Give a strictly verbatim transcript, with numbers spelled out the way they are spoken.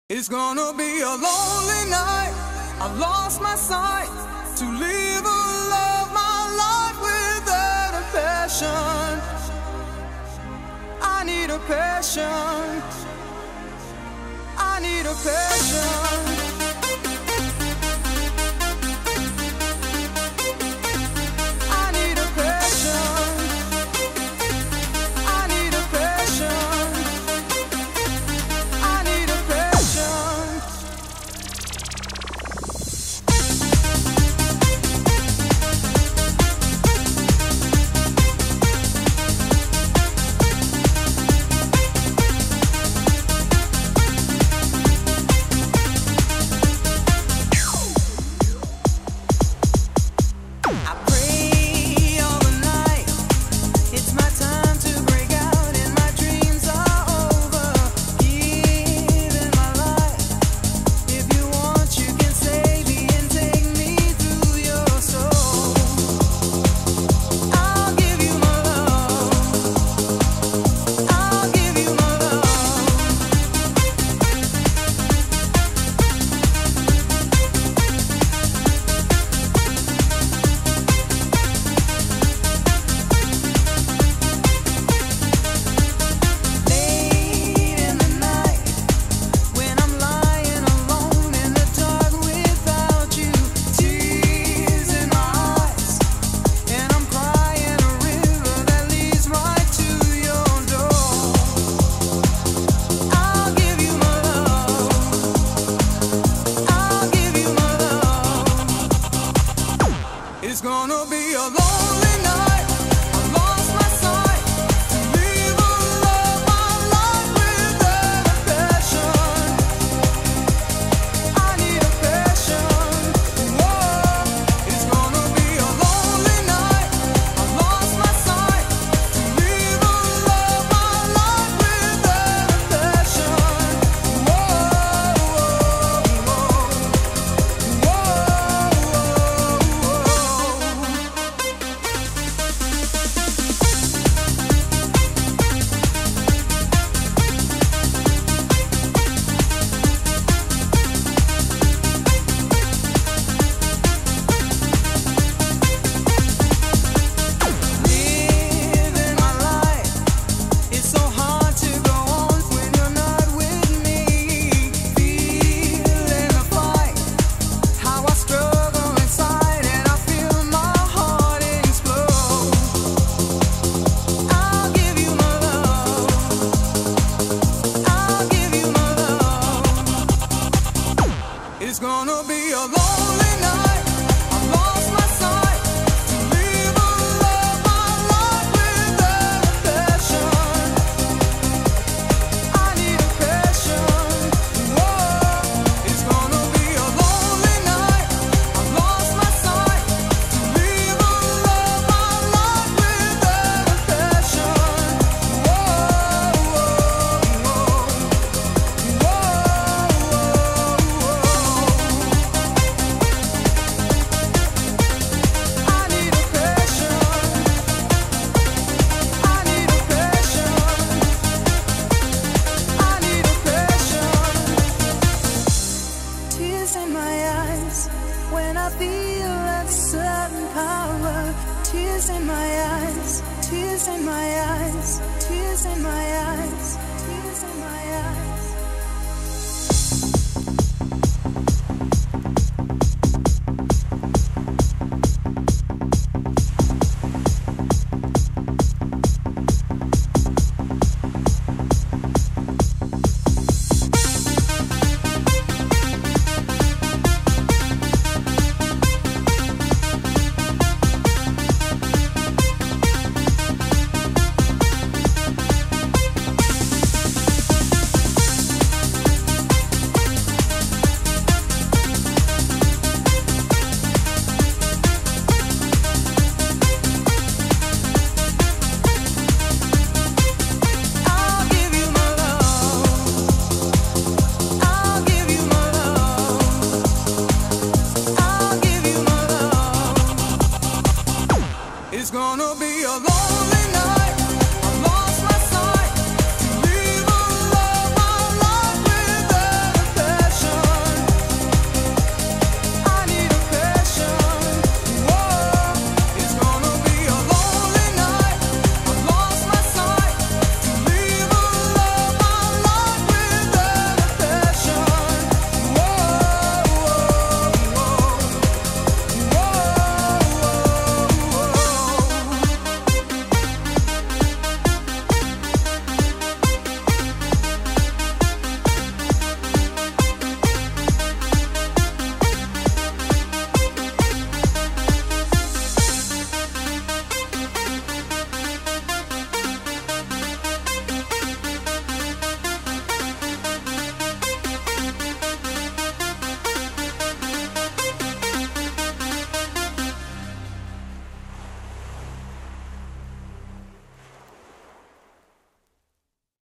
It's gonna be a lonely night. I lost my sight to live a love my life without a passion. I need a passion. I need a passion. It's gonna be a lonely night. I lost my sight to live a love my life without a passion. I need a passion. Whoa. It's gonna be a lonely night. I lost my sight to live a love my life without a passion. Whoa, whoa, whoa, whoa. Living my life, it's so hard to go on when you're not with me. Feeling the fight, how I struggle inside and I feel my heart explode. I'll give you my love. I'll give you my love. It's gonna be a lonely night. I lost my sight to live a love my life without a passion. I need a passion. Whoa. It's gonna be a lonely night. I lost my sight to live a love my life without a passion. Whoa, whoa, whoa, whoa, I need a passion. I need a passion. I need a passion. Tears in my eyes when I feel that sudden power. Tears in my eyes. Tears in my eyes. Tears in my eyes. Tears in my eyes. I'll give you my love. I'll give you my love. I'll give you my love. It's gonna be a lonely